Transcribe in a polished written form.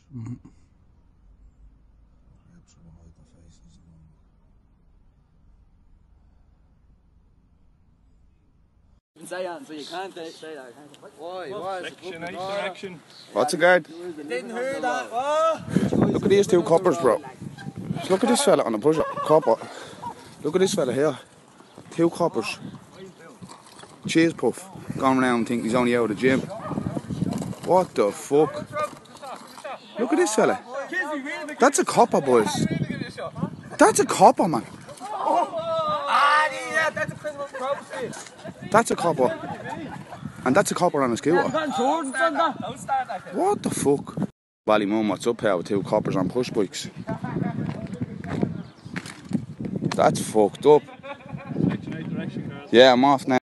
What's a guard? Didn't hear that. Oh. Look at these two coppers, bro. Look at this fella on the pusher. Copper. Look at this fella here. Two coppers. Cheese puff. Going around thinking he's only out of the gym. What the fuck? Look at this fella. That's a copper, boys. That's a copper, man. That's a copper. And that's a copper on a scooter. What the fuck? Ballymum, what's up here with two coppers on push bikes? That's fucked up. Yeah, I'm off now.